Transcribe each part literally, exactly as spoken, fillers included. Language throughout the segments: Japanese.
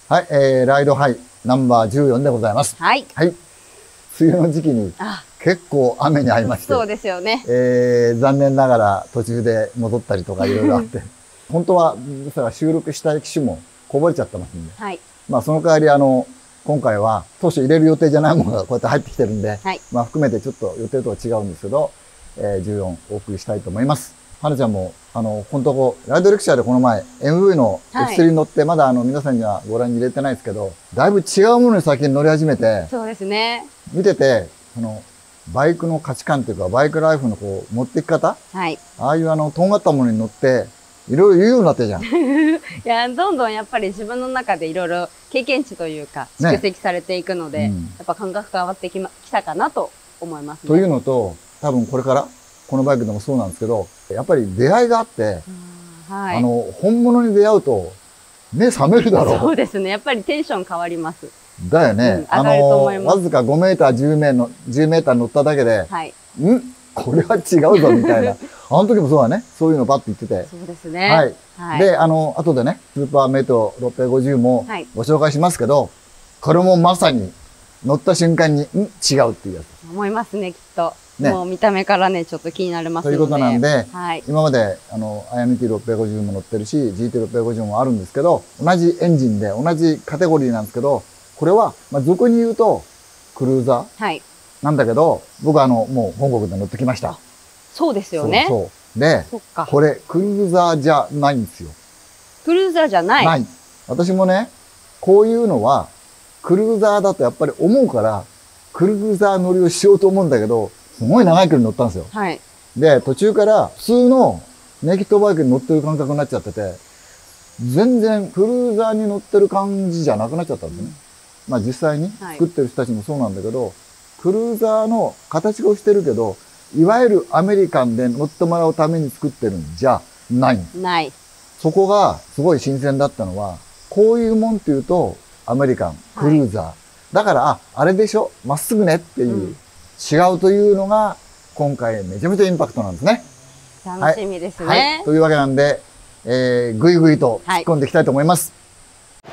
はい、えー、ライドハイナンバーじゅうよんでございます。 はい。 はい。梅雨の時期に結構雨に遭いまして。 そうですよね。 えー、残念ながら途中で戻ったりとかいろいろあって。本当は、収録したい機種もこぼれちゃってますんで。はい。まあその代わりあの、今回は当初入れる予定じゃないものがこうやって入ってきてるんで、はい、まあ含めてちょっと予定とは違うんですけど、えー、じゅうよんお送りしたいと思います。はなちゃんも、あの、本当こう、ライドレクチャーでこの前、エムブイ の エクススリー に乗って、はい、まだあの、皆さんにはご覧に入れてないですけど、だいぶ違うものに先に乗り始めて、 そうですね。 見てて、その、バイクの価値観というか、バイクライフのこう、持っていき方、はい。ああいうあの、とんがったものに乗って、いろいろ言うようになってるじゃん。 いや、どんどんやっぱり自分の中でいろいろ経験値というか、蓄積されていくので、ね、うん、やっぱ感覚変わってきま、きたかなと思いますね。 というのと、多分これから、このバイクでもそうなんですけど、やっぱり出会いがあって、はい、あの、本物に出会うと、目覚めるだろう。 そうですね。やっぱりテンション変わります。 だよね。うん、あの、わずかごメーター、じゅうメーター乗っただけで、はい、んこれは違うぞ、みたいな。あの時もそうだね。そういうのパッと言ってて。 そうですね。 はい。はい、で、あの、後でね、スーパーメイトろっぴゃくごじゅうもご紹介しますけど、はい、これもまさに乗った瞬間に、ん違うっていうやつ。 思いますね、きっと。ね、もう見た目からね、ちょっと気になりますので。 ということなんで、はい、今まで、あの、アイエムティーろっぴゃくごじゅう も乗ってるし、ジーティーろっぴゃくごじゅう もあるんですけど、同じエンジンで、同じカテゴリーなんですけど、これは、まあ、俗に言うと、クルーザー。はい。なんだけど、僕はあの、もう本国で乗ってきました。 そうですよね。 そうそう。で、これ、クルーザーじゃないんですよ。 クルーザーじゃないない。私もね、こういうのは、クルーザーだとやっぱり思うから、クルーザー乗りをしようと思うんだけど、すごい長い距離乗ったんですよ。はい。で、途中から普通のネイキッドバイクに乗ってる感覚になっちゃってて、全然クルーザーに乗ってる感じじゃなくなっちゃったんですね。うん、まあ実際に作ってる人たちもそうなんだけど、はい、クルーザーの形をしてるけど、いわゆるアメリカンで乗ってもらうために作ってるんじゃないんです。ない。そこがすごい新鮮だったのは、こういうもんっていうとアメリカン、クルーザー。はい、だから、あ、あれでしょまっすぐねっていう、うん、違うというのが、今回めちゃめちゃインパクトなんですね。 楽しみですね。 はいはい、というわけなんで、えー、ぐいぐいと突っ込んでいきたいと思います。はい、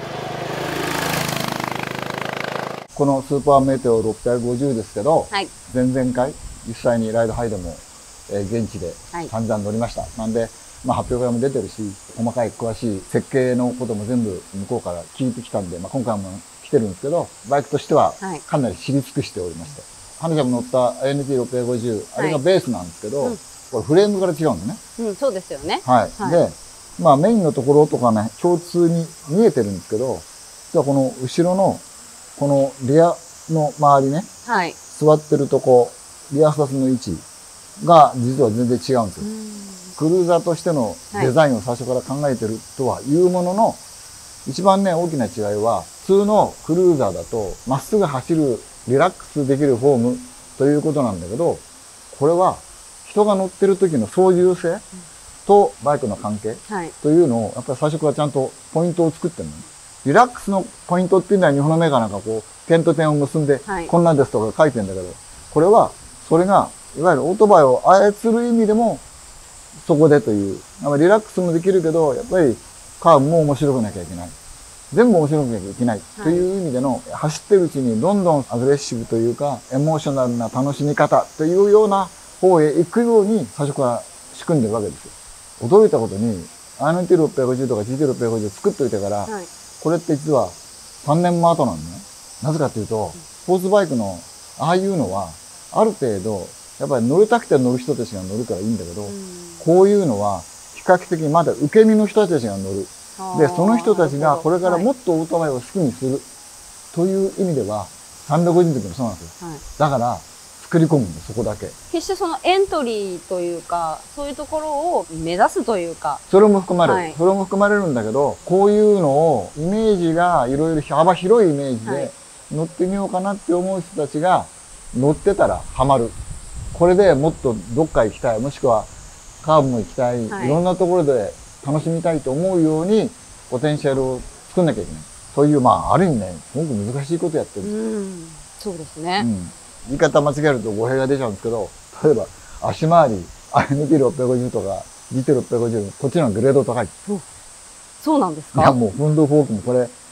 このスーパーメテオろっぴゃくごじゅうですけど、はい、前々回、実際にライドハイでも、えー、現地で散々乗りました。はい、なんで、まあ発表会も出てるし、細かい詳しい設計のことも全部向こうから聞いてきたんで、まあ今回も来てるんですけど、バイクとしてはかなり知り尽くしておりまして。はなちゃんも乗った アイエヌティーろっぴゃくごじゅう、あれがベースなんですけど、はい、これフレームから違うんだね。 うん、そうですよね。 はい。はい、で、まあメインのところとかね、共通に見えてるんですけど、実はこの後ろの、このリアの周りね、はい、座ってるとこ、リアスタスの位置が実は全然違うんですよ。クルーザーとしてのデザインを最初から考えてるとはいうものの、一番ね、大きな違いは、普通のクルーザーだと、まっすぐ走る、リラックスできるフォームということなんだけど、これは人が乗ってる時の操縦性とバイクの関係というのを、やっぱり最初からちゃんとポイントを作ってるのね。リラックスのポイントっていうのは日本のメーカーなんかこう、点と点を結んで、こんなんですとか書いてるんだけど、これは、それが、いわゆるオートバイを操る意味でも、そこでという、リラックスもできるけど、やっぱりカーブも面白くなきゃいけない。全部面白くなきゃいけないという意味での、はい、走ってるうちにどんどんアグレッシブというか、エモーショナルな楽しみ方というような方へ行くように最初から仕組んでるわけですよ。驚いたことに、アイエヌティーろっぴゃくごじゅう とか ジーティーろっぴゃくごじゅう 作っといてから、はい、これって実はさんねんも後なんだね。なぜかというと、スポーツバイクのああいうのは、ある程度、やっぱり乗りたくて乗る人たちが乗るからいいんだけど、うん、こういうのは比較的まだ受け身の人たちが乗る。で、その人たちがこれからもっとオートバイを好きにするという意味では、さんびゃくごじゅうの時もそうなんですよ。はい、だから、作り込むんです、そこだけ。 決してそのエントリーというか、そういうところを目指すというか。 それも含まれる。はい、それも含まれるんだけど、こういうのを、イメージがいろいろ幅広いイメージで乗ってみようかなって思う人たちが乗ってたらハマる。これでもっとどっか行きたい、もしくはカーブも行きたい、はい、いろんなところで楽しみたいと思うように、ポテンシャルを作んなきゃいけない。そういう、まあ、ある意味ね、すごく難しいことやってる。うん、 そうですね。うん。 言い方間違えると語弊が出ちゃうんですけど、例えば、足回り、アイエヌティーろっぴゃくごじゅう とか、ジーティーろっぴゃくごじゅう、こっちのグレード高い。 そう。そうなんですか？ いや、もう、フンドフォークもこれ、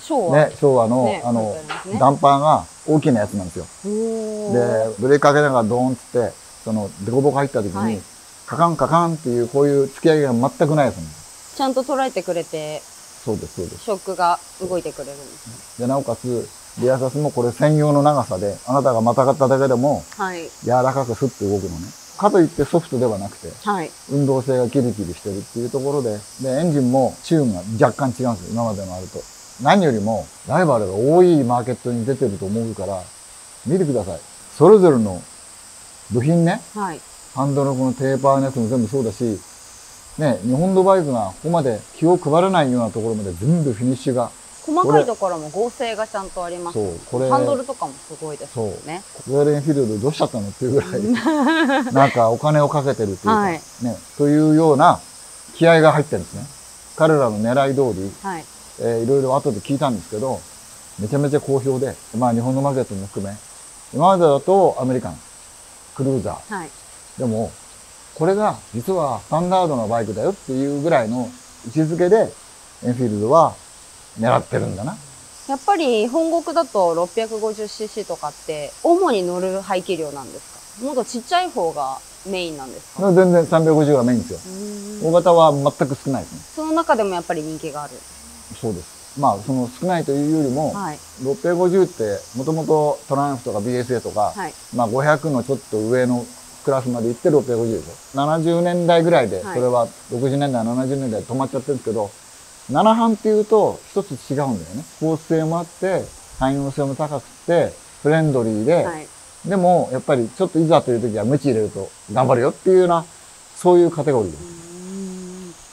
昭和、 ね、昭和の、ね、あの、ね、ダンパーが大きなやつなんですよ。で、ブレーキかけながらドーンっつって、その、デコボコ入った時に、はい、カカンカカンっていう、こういう突き上げが全くないやつなんです。 ちゃんと捉えてくれて、 そうです、そうです。 ショックが動いてくれるんですね。 で、なおかつ、リアサスもこれ専用の長さで、あなたがまたがっただけでも、はい、柔らかくスッと動くのね。かといってソフトではなくて、はい、運動性がキリキリしてるっていうところで、で、エンジンもチューンが若干違うんですよ、今までのあると。何よりも、ライバルが多いマーケットに出てると思うから、見てください。それぞれの部品ね、はい、ハンドルのこのテーパーのやつも全部そうだし、ね、日本のバイクがここまで気を配らないようなところまで全部フィニッシュが。 細かいところも合成がちゃんとあります。そう、これ。ハンドルとかもすごいですよね。 そう。ロイヤルエンフィールドどうしちゃったのっていうぐらい、なんかお金をかけてるっていうか、はい、ね、というような気合が入ってるんですね。彼らの狙い通り、はい、えー、いろいろ後で聞いたんですけど、めちゃめちゃ好評で、まあ日本のマーケットも含め、今までだとアメリカン、クルーザー。はい、でも、これが実はスタンダードなバイクだよっていうぐらいの位置づけで、エンフィールドは狙ってるんだな。 やっぱり本国だと ろっぴゃくごじゅうシーシー とかって主に乗る排気量なんですか？もっとちっちゃい方がメインなんですか？ 全然さんびゃくごじゅうがメインですよ。大型は全く少ないですね。 その中でもやっぱり人気がある？ そうです。まあその少ないというよりも、はい、ろっぴゃくごじゅうってもともとトランフとか ビーエスエー とか、はい、まあごひゃくのちょっと上のクラスまで行ってろっぴゃくごじゅうでしょ。ななじゅうねんだいぐらいで、それはろくじゅうねんだい、ななじゅうねんだいで止まっちゃってるんですけど、なな班っていうと一つ違うんだよね。スポーツ性もあって、汎用性も高くて、フレンドリーで、はい、でもやっぱりちょっといざという時はムチ入れると頑張るよっていうような、そういうカテゴリーです。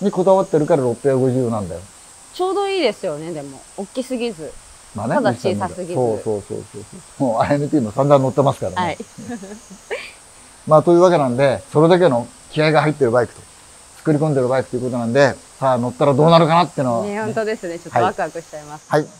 にこだわってるからろっぴゃくごじゅうなんだよ。 ちょうどいいですよね、でも。大きすぎず。まあね、ただ小さすぎず。 そうそうそうそう。もう アイエヌティー も散々乗ってますからね。はい、まあというわけなんで、それだけの気合が入ってるバイクと、作り込んでるバイクということなんで、さあ乗ったらどうなるかなっていうのは、ね。 ね、本当ですね。ちょっとワクワクしちゃいます。 はい。はい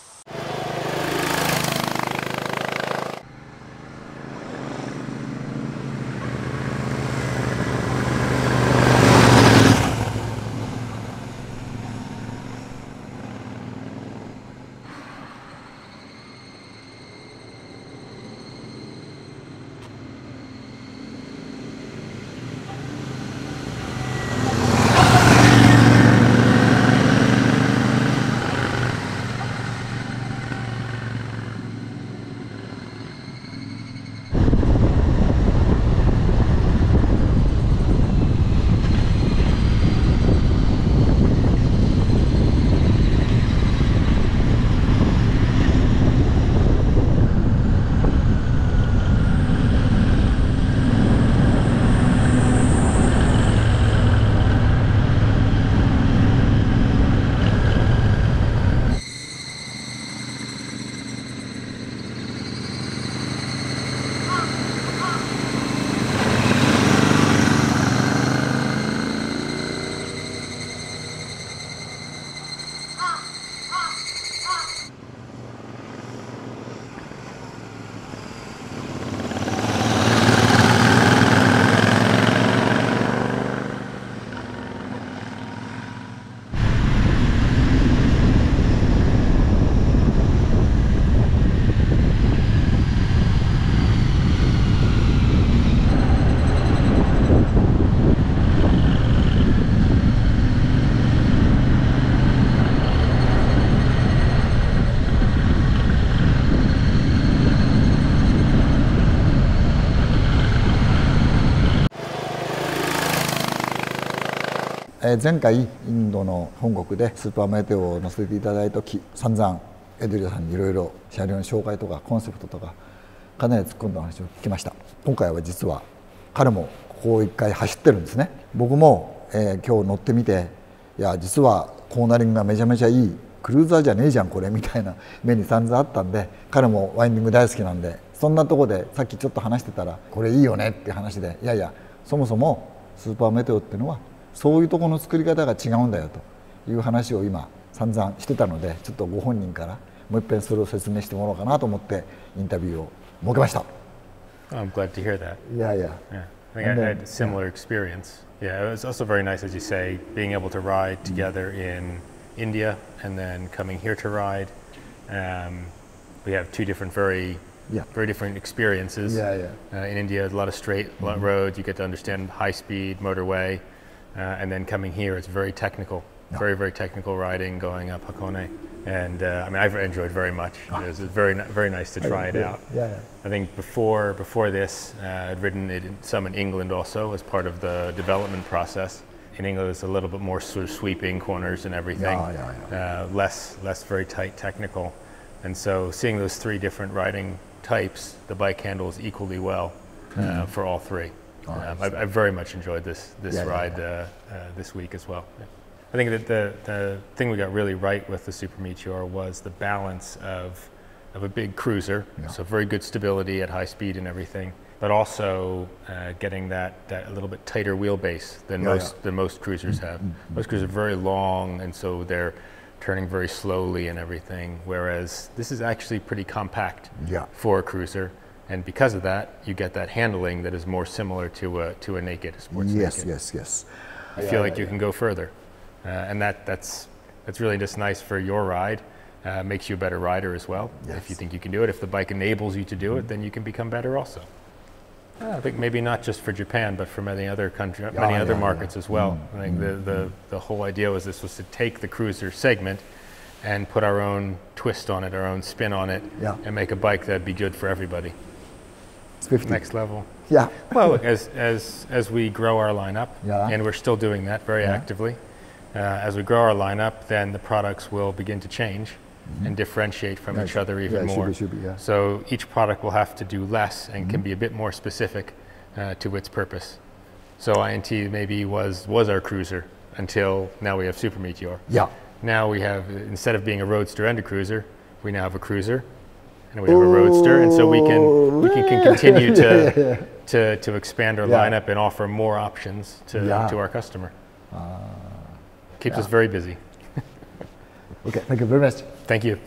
前回インドの本国でスーパーメテオを乗せていただいた時、散々エドリアさんにいろいろ車両の紹介とかコンセプトとかかなり突っ込んだ話を聞きました。今回は実は彼もここを一回走ってるんですね。僕も、えー、今日乗ってみて、いや実はコーナリングがめちゃめちゃいい、クルーザーじゃねえじゃんこれみたいな目に散々あったんで、彼もワインディング大好きなんで、そんなとこでさっきちょっと話してたらこれいいよねっていう話で、いやいやそもそもスーパーメテオっていうのはそういうところの作り方が違うんだよという話を今散々してたので、ちょっとご本人からもう一遍それを説明してもらおうかなと思ってインタビューを設けました。 I'm glad to hear that. Yeah, yeah. Yeah, I think I had a similar experience. Yeah, it was also very nice, as you say, being able to ride together in India and then coming here to ride. Um, we have two different, very, yeah. very different experiences. Yeah, yeah. Uh, in India, a lot of straight a lot of roads. You get to understand high-speed motorway, uh, and then coming here, it's very technical, yeah. very, very technical riding going up Hakone. And uh, I mean, I've enjoyed very much. It was very, very nice to try it out. Yeah, yeah. I think before before this, uh, I'd ridden it some in England also as part of the development process. In England, it's a little bit more sort of sweeping corners and everything, yeah, yeah, yeah. Uh, less less very tight technical. And so, seeing those three different riding types, the bike handles equally well uh, mm. for all three. Oh, um, I've, I've very much enjoyed this this yeah, ride yeah, yeah. Uh, uh, this week as well. Yeah. I think that the, the thing we got really right with the Super Meteor was the balance of of a big cruiser, yeah. so very good stability at high speed and everything, but also uh, getting that, that a little bit tighter wheelbase than yeah, most yeah. than most cruisers have. Mm-hmm. Most cruisers are very long, and so they're turning very slowly and everything, whereas this is actually pretty compact yeah. for a cruiser. And because of that, you get that handling that is more similar to a to a naked sports yes, naked. Yes, yes, yes. I feel yeah, like yeah, you yeah. can go further. Uh, and that, that's, that's really just nice for your ride. Uh, makes you a better rider as well. Yes. If you think you can do it, if the bike enables you to do it, then you can become better also. Uh, I think maybe not just for Japan, but for many other country, yeah, many yeah, other yeah, markets yeah. as well. Mm. I think mm. the, the, the whole idea was this was to take the cruiser segment and put our own twist on it, our own spin on it, yeah. and make a bike that'd be good for everybody. It's fifty. Next level. Yeah. Well, look, as, as, as we grow our lineup, yeah. and we're still doing that very yeah. actively, Uh, as we grow our lineup, then the products will begin to change mm-hmm. and differentiate from yeah, each other even yeah, more. Should be, should be, yeah. So each product will have to do less and mm-hmm. can be a bit more specific uh, to its purpose. So I N T maybe was was our cruiser until now we have Super Meteor. Yeah. Now we have, instead of being a roadster and a cruiser, we now have a cruiser and we have a roadster, and so we can we can, can continue to, yeah, yeah. to to expand our yeah. lineup and offer more options to yeah. to our customer. Uh, Keeps yeah. us very busy. Okay, thank you very much. Thank you.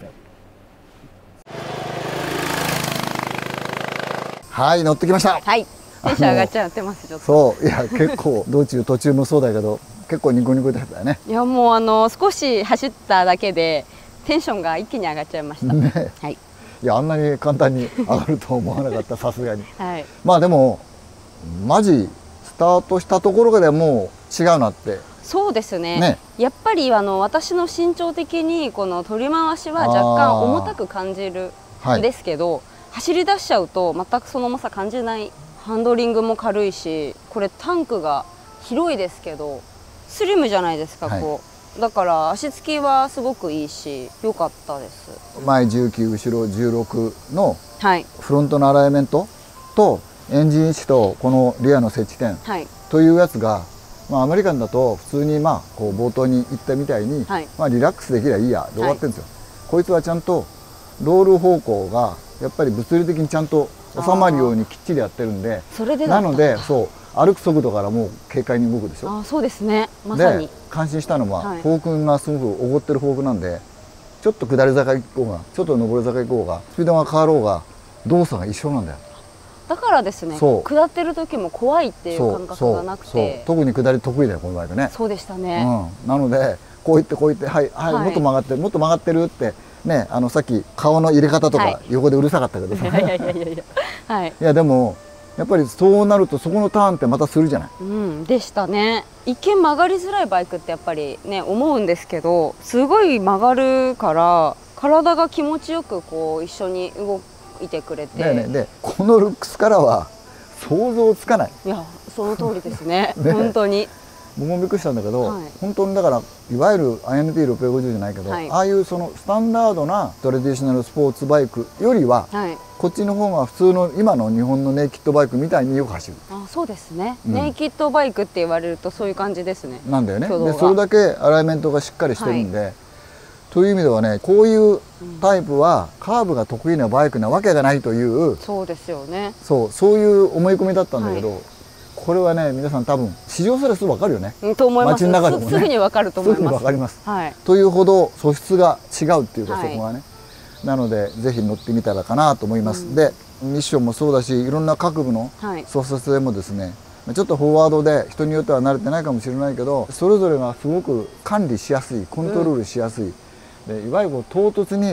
はい、乗ってきました。 はい。テンション上がっちゃってますちょっと。 そう、いや結構道中途中もそうだけど、結構ニコニコだったよね。 いやもうあの少し走っただけでテンションが一気に上がっちゃいました。 ね。 はい。 いやあんなに簡単に上がると思わなかったさすがに。 はい。 まあでもマジスタートしたところでもう違うなって。 そうですね。 ね、 やっぱりあの私の身長的にこの取り回しは若干重たく感じるんですけど、はい、走り出しちゃうと全くその重さ感じない。ハンドリングも軽いし、これタンクが広いですけどスリムじゃないですか、はい、こうだから足つきはすごくいいし良かったです。 前じゅうきゅう後ろじゅうろくのフロントのアライメントとエンジン位置とこのリアの接地点というやつが、まあ、アメリカンだと普通にまあこう冒頭に言ったみたいに、はい、まあリラックスできりゃいいやで終わってるんですよ、はい、こいつはちゃんとロール方向がやっぱり物理的にちゃんと収まるようにきっちりやってるんで、 それでなのでそう歩く速度からもう軽快に動くでしょ。 あ、そうですね、まさに。 で感心したのは、はい、フォークがすごくおごってるフォークなんで、ちょっと下り坂行こうがちょっと上り坂行こうがスピードが変わろうが動作が一緒なんだよ。 だからですね、下ってる時も怖いっていう感覚がなくて、 そうそうそう、特に下り得意だよこのバイクね。 そうでしたね、 うん、なのでこう言ってこう言ってはい、はい、はい、もっと曲がってるもっと曲がってるってね、あのさっき顔の入れ方とか横でうるさかったけどさ、はい、いやいやいやいや、はい、いやでもやっぱりそうなるとそこのターンってまたするじゃない。 うん、でしたね。一見曲がりづらいバイクってやっぱりね思うんですけど、すごい曲がるから体が気持ちよくこう一緒に動いてくれて。 だよね。でこのルックスからは想像つかない。 いやその通りですね。ね、本当に。 僕もびっくりしたんだけど、はい、本当にだからいわゆる アイエヌティーろくひゃくごじゅう じゃないけど、はい、ああいうそのスタンダードなトラディショナルスポーツバイクよりは、はい、こっちの方が普通の今の日本のネイキッドバイクみたいによく走る。 あ、そうですね、うん、ネイキッドバイクって言われるとそういう感じですね。 なんだよね。でそれだけアライメントがしっかりしてるんで、はい、という意味ではね、こういうタイプはカーブが得意なバイクなわけがないという、うん、 そうですよね。 そうそういう思い込みだったんだけど、はい、これはね皆さん多分試乗すらすぐ分かるよね。 と思います。 街の中でもね、 すぐに分かると思います。 すぐに分かります、 はい、 というほど素質が違うっていうか、 はい、 そこがね。なのでぜひ乗ってみたらかなと思います、うん、でミッションもそうだしいろんな各部の操作性もですね、はい、ちょっとフォワードで人によっては慣れてないかもしれないけどそれぞれがすごく管理しやすいコントロールしやすい、うん、でいわゆる唐突に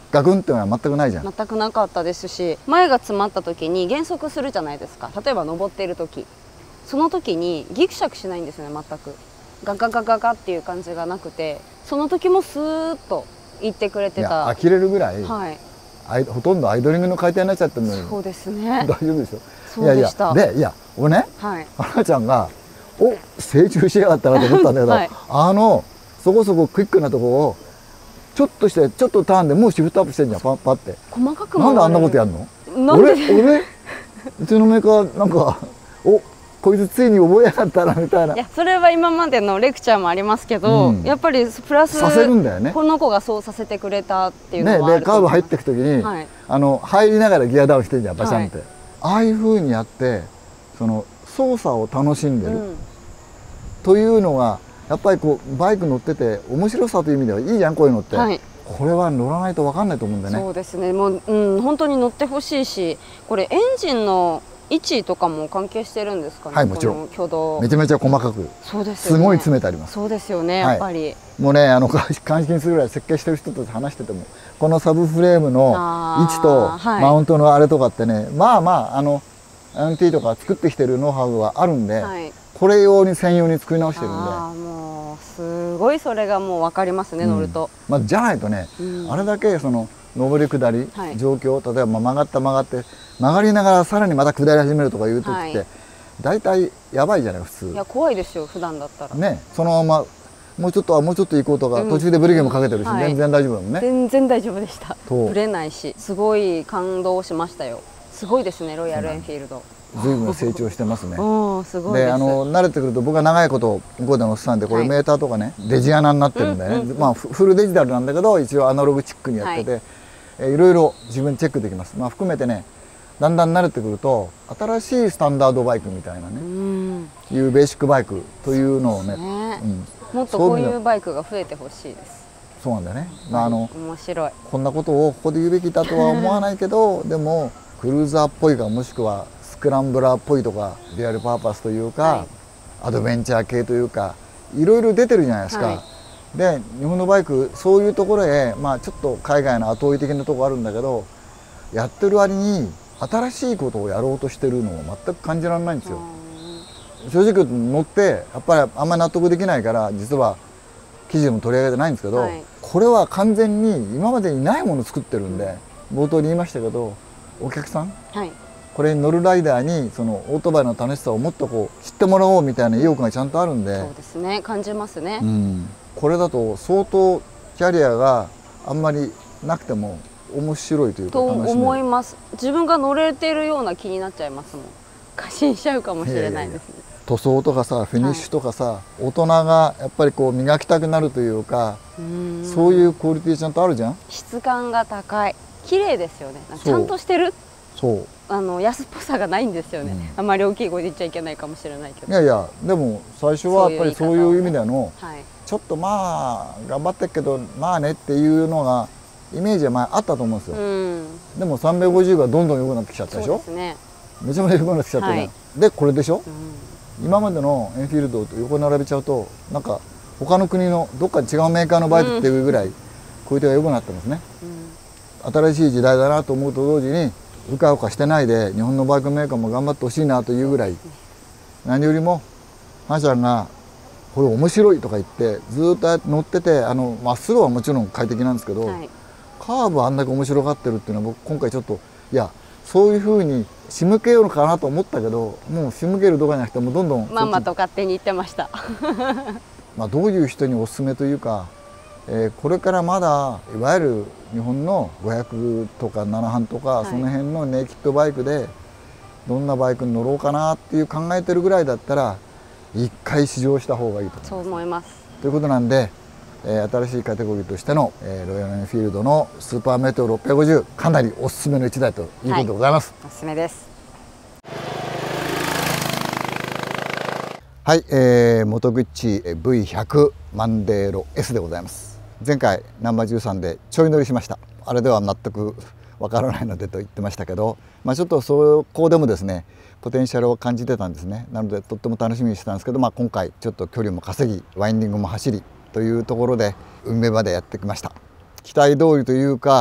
ガクンっていうのは全くないじゃん。 全くなかったですし、前が詰まった時に減速するじゃないですか。例えば登っている時、その時にギクシャクしないんですよね。全くガガガガガっていう感じがなくて、その時もスーッと行ってくれてた。 呆れるぐらい、 はい、 あいほとんどアイドリングの回転になっちゃってるのに。 そうですね。 大丈夫でしょ。 そうでした。 いやいや、でいや俺ね、 はい、 花ちゃんがお成長しやがったなと思ったんだけど、はい、あのそこそこクイックなとこをちょっとしてちょっとターンでもうシフトアップしてんじゃん。パッパって。 細かくなんであんなことやんの？ なんで俺俺うちのメーカーなんかおこいつついに覚えやがったなみたいな。 いやそれは今までのレクチャーもありますけど、うん、やっぱりプラスさせるんだよね。 この子がそうさせてくれたっていうのはあると思います。 ね、でカーブ入っていく時に、はい、あの入りながらギアダウンしてんじゃんバシャンって、はい、ああいうふうにやってその操作を楽しんでる、うん、というのがやっぱりこうバイク乗ってて面白さという意味ではいいじゃんこういうのって、はい、これは乗らないと分かんないと思うんだよね。 そうですね。もう、うん、本当に乗ってほしいし、これエンジンの位置とかも関係してるんですかね。 はい、もちろん。 挙動めちゃめちゃ細かく、 そうですよね、 すごい詰めてあります。 そうですよね、やっぱり、はい、 もうね、あの感心するぐらい設計してる人と話してても、このサブフレームの位置とマウントのあれとかってね、はい、まあまああの エヌティー とか作ってきてるノウハウはあるんで、はい、これ用に専用に作り直してるんで、 あもうすごいそれがもう分かりますね、うん、乗ると。 まあ、じゃないとね、うん、あれだけその上り下り、はい、状況、例えば曲がった曲がって曲がりながらさらにまた下り始めるとかいう時って、はい、大体やばいじゃない普通。 いや怖いですよ普段だったらね。そのままもうちょっとはもうちょっと行こうとか、うん、途中でブレーキもかけてるし、はい、全然大丈夫だもんね。 全然大丈夫でした。ぶれないし、すごい感動しましたよ。すごいですね、ロイヤルエンフィールド。 随分成長してますね。 おすごいです。 で、あの慣れてくると、僕は長いこと向こうで乗ってたんで、これメーターとかね、はい、デジアナになってるんでね、まあフルデジタルなんだけど一応アナログチックにやってて、はい、えいろいろ自分チェックできます。まあ含めてね、だんだん慣れてくると新しいスタンダードバイクみたいなね、うんいうベーシックバイクというのをね、ね、うん、 もっとこういうバイクが増えてほしいです。 そうなんだよね。まああの面白い。 こんなことをここで言うべきだとは思わないけどでもクルーザーっぽいかもしくはスクランブラーっぽいとかリアルパーパスというか、はい、アドベンチャー系というかいろいろ出てるじゃないですか。はい、で日本のバイクそういうところへ、まあ、ちょっと海外の後追い的なところあるんだけどやってる割に新しいことをやろうとしてるのを全く感じられないんですよ。正直言うと乗ってやっぱりあんまり納得できないから実は記事でも取り上げてないんですけど、はい、これは完全に今までにないものを作ってるんで、冒頭に言いましたけどお客さん、はい、これに乗るライダーにそのオートバイの楽しさをもっとこう知ってもらおうみたいな意欲がちゃんとあるんで、 そうですね、感じますね、 うん、これだと相当キャリアがあんまりなくても面白いというか楽しめると思います。自分が乗れてるような気になっちゃいますもん。過信しちゃうかもしれないですね。 塗装とかさフィニッシュとかさ、はい、大人がやっぱりこう磨きたくなるというか、うそういうクオリティちゃんとあるじゃん。 質感が高い、綺麗ですよね。ちゃんとしてる。そうあの安っぽさがないんですよね、うん、あまり大きい声で言っちゃいけないかもしれないけど、 いやいやでも最初はやっぱりそういう意味での、はい、ちょっとまあ頑張ってるけどまあねっていうのがイメージは前あったと思うんですよ、うん、でもさんびゃくごじゅうがどんどん良くなってきちゃったでしょ。そうですね、めちゃめちゃ良くなってきちゃったね、はい、でこれでしょ、うん、今までのエンフィールドと横並べちゃうとなんか他の国のどっか違うメーカーのバイクっていうぐらい小売手が良くなってますね、うん、新しい時代だなと思うと同時にうかうかしてないで日本のバイクメーカーも頑張ってほしいなというぐらい、何よりも花ちゃんがこれ面白いとか言ってずっと乗っててあのまっすぐはもちろん快適なんですけど、はい、カーブあんだけ面白がってるっていうのは僕今回ちょっといやそういうふうに仕向けようのかなと思ったけどもう仕向けるとかじゃなくてもうどんどんまんまと勝手に言ってましたまあどういう人におすすめというか、えー、これからまだいわゆる日本のごひゃくとかなな班とか、はい、その辺のネイキッドバイクでどんなバイクに乗ろうかなっていう考えてるぐらいだったら一回試乗した方がいいと思います。 そう思います。 ということなんで、えー、新しいカテゴリーとしての、えー、ロイヤルエンフィールドのスーパーメテオろっぴゃくごじゅうかなりおすすめのいちだいということでございます。 はい、おすすめです。 はい、えー、モトグッチ ブイひゃく マンデーロ エス でございます。前回ナンバーじゅうさんでちょい乗りしました。あれでは全くわからないのでと言ってましたけど、まあ、ちょっとそこでもですねポテンシャルを感じてたんですね。なのでとっても楽しみにしてたんですけど、まあ、今回ちょっと距離も稼ぎワインディングも走りというところで海辺までやってきました。期待通りというか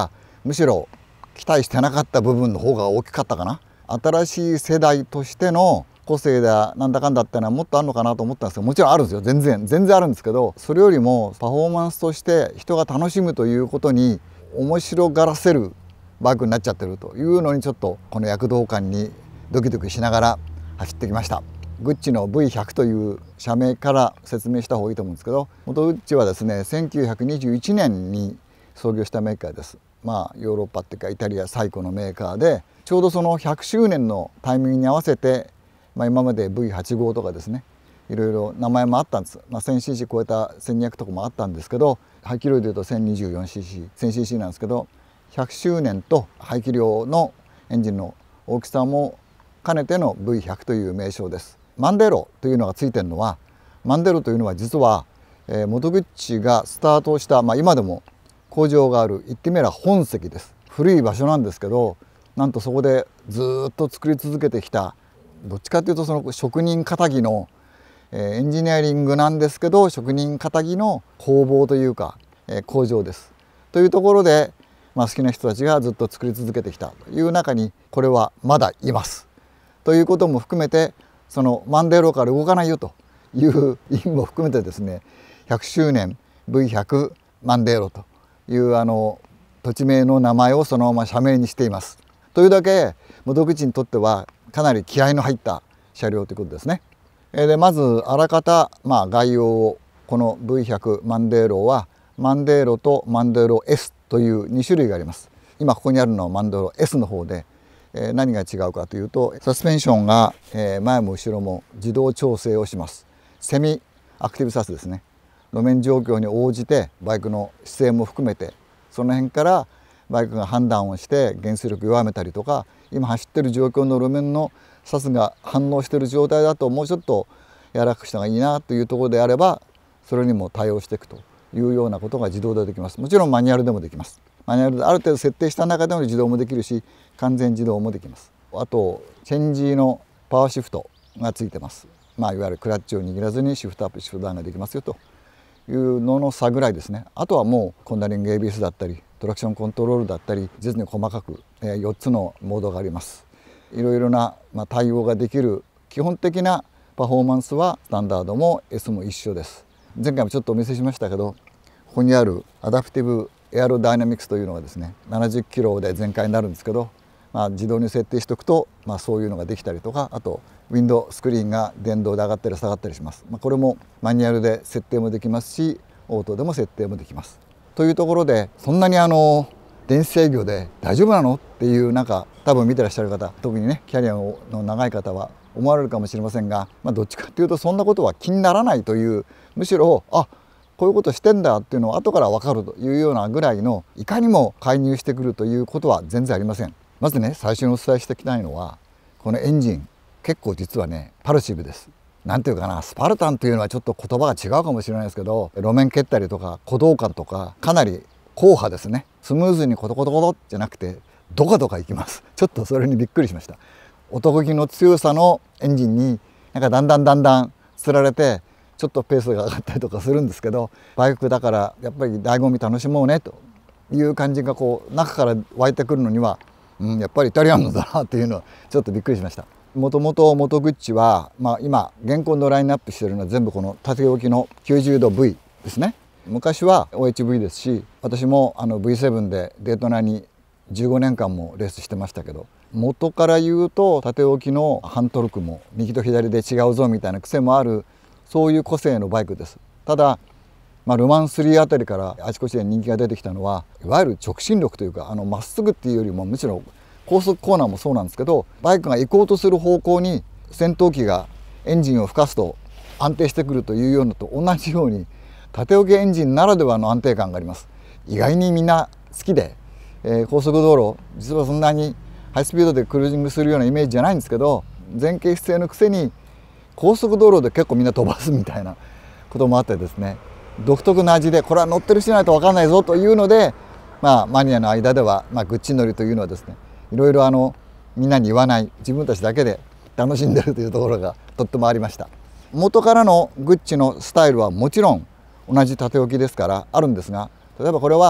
むしろ期待してなかった部分の方が大きかったかな。新しい世代としての個性だなんだかんだってのはもっとあるのかなと思ったんですけど、もちろんあるんですよ、全然全然あるんですけど、それよりもパフォーマンスとして人が楽しむということに面白がらせるバイクになっちゃってるというのに、ちょっとこの躍動感にドキドキしながら走ってきました。グッチの ブイひゃく という社名から説明した方がいいと思うんですけど、元グッチはですねせんきゅうひゃくにじゅういちねんに創業したメーカーです。まあヨーロッパっていうかイタリア最古のメーカーで、ちょうどそのひゃくしゅうねんのタイミングに合わせて、まあ、今まで ブイはちごう とかですね、いろいろ名前もあったんです。まあ、せんシーシー 超えたせんにひゃくとかもあったんですけど、排気量でいうと せんにじゅうよんシーシー、せんシーシー なんですけど、ひゃくしゅうねんと排気量のエンジンの大きさも兼ねての ブイひゃく という名称です。マンデロというのがついてるのは、マンデロというのは実は、えー、元グッチがスタートした、まあ、今でも工場がある言ってみれば本籍です。古い場所なんですけど、なんとそこでずっと作り続けてきた、どっちかというとその職人かたぎの、えー、エンジニアリングなんですけど、職人かたぎの工房というか、えー、工場です。というところで、まあ、好きな人たちがずっと作り続けてきたという中にこれはまだいます。ということも含めて、そのマンデロから動かないよという意味も含めてですね、ひゃくしゅうねん ブイひゃく マンデロというあの土地名の名前をそのまま社名にしています。というだけ元グッチにとってはかなり気合いの入った車両ということですね。でまずあらかた、まあ、概要を、この ブイひゃく マンデーロはマンデーロとマンデーロ エス というにしゅるいがあります。今ここにあるのはマンデーロ エス の方で、えー、何が違うかというと、サスペンションが、えー、前も後ろも自動調整をします。セミアクティブサスですね。路面状況に応じてバイクの姿勢も含めて、その辺からバイクが判断をして減速力弱めたりとか、今走ってる状況の路面のサスが反応している状態だともうちょっと柔らかくした方がいいなというところであれば、それにも対応していくというようなことが自動でできます。もちろんマニュアルでもできます。マニュアルである程度設定した中での自動もできるし、完全自動もできます。あとチェンジのパワーシフトがついてます。まあ、いわゆるクラッチを握らずにシフトアップシフトダウンができますよというのの差ぐらいですね。あとはもうコンダリング エービーエス だったりトラクションコントロールだったり、実に細かくよっつのモードがあります。いろいろな対応ができる基本的なパフォーマンスはスタンダードも エス も一緒です。前回もちょっとお見せしましたけど、ここにあるアダプティブエアロダイナミクスというのがですね、ななじゅっキロで全開になるんですけど、まあ、自動に設定しておくと、まあ、そういうのができたりとか、あとウィンドスクリーンが電動で上がったり下がったりします。まあ、これもマニュアルで設定もできますし、オートでも設定もできます。というところで、そんなにあの電子制御で大丈夫なのっていう、なんか多分見てらっしゃる方、特にねキャリアの長い方は思われるかもしれませんが、まあ、どっちかっていうとそんなことは気にならないという、むしろあこういうことしてんだっていうのを後から分かるというようなぐらいの、いかにも介入してくるということは全然ありません。まずね、最初にお伝えしておきたいのは、このエンジン結構実はねパルシブです。なんていうかな、スパルタンというのはちょっと言葉が違うかもしれないですけど、路面蹴ったりとか鼓動感とかかなり硬派ですね。スムーズにコトコトコトじゃなくてドカドカいきます。ちょっとそれにびっくりしました。男気の強さのエンジンになんかだんだんだんだんつられて、ちょっとペースが上がったりとかするんですけど、バイクだからやっぱり醍醐味楽しもうねという感じがこう中から湧いてくるのには、うん、やっぱりイタリアンのだなっていうのはちょっとびっくりしました。もともと元グッチは、まあ、今現行のラインナップしているのは全部この縦置きのきゅうじゅうど ブイ ですね。昔は オーエイチブイ ですし、私もあの ブイセブン でデートナにじゅうごねんかんもレースしてましたけど、元から言うと縦置きの反トルクも右と左で違うぞみたいな癖もある、そういう個性のバイクです。ただ、まあ、ルマンスリーあたりからあちこちで人気が出てきたのは、いわゆる直進力というか、あのまっすぐっていうよりもむしろ高速コーナーもそうなんですけど、バイクが行こうとする方向に戦闘機がエンジンを吹かすと安定してくるというようなと同じように、縦置きエンジンならではの安定感があります。意外にみんな好きで、えー、高速道路実はそんなにハイスピードでクルージングするようなイメージじゃないんですけど、前傾姿勢のくせに高速道路で結構みんな飛ばすみたいなこともあってですね、独特な味で、これは乗ってる人じゃないと分かんないぞというので、まあ、マニアの間では、まあ、グッチ乗りというのはですね、いろいろあのみんなに言わない、自分たちだけで楽しんでるというところがとってもありました。元からのグッチのスタイルはもちろん同じ縦置きですからあるんですが、例えばこれは